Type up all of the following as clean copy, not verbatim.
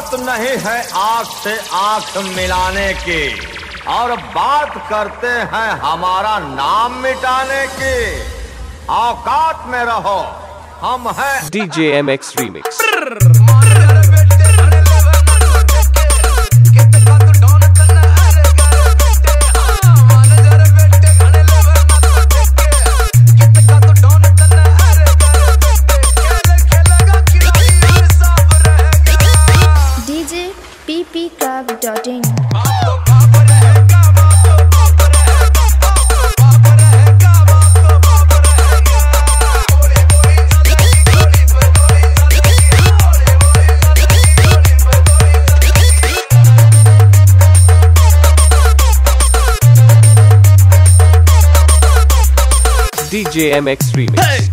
बात नहीं है आंख से आंख मिलाने की, और बात करते हैं हमारा नाम मिटाने की। औकात में रहो, हम हैं DJ MX Remix। ppcraft.in। DJ MX Remix।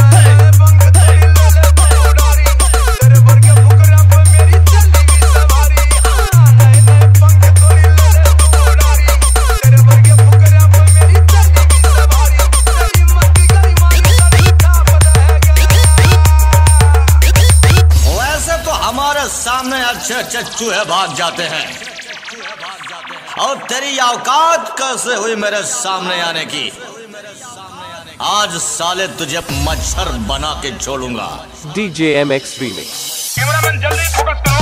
सामने अच्छे अच्छे चूहे भाग जाते हैं, और तेरी औकात कैसे हुई मेरे सामने आने की? आज साले तुझे मच्छर बना के छोड़ूंगा। DJ MX Remix। कैमरामैन जल्दी फोकस करो।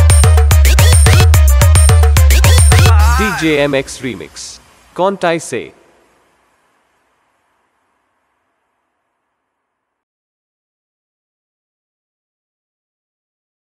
DJ MX Remix। कौन टाई से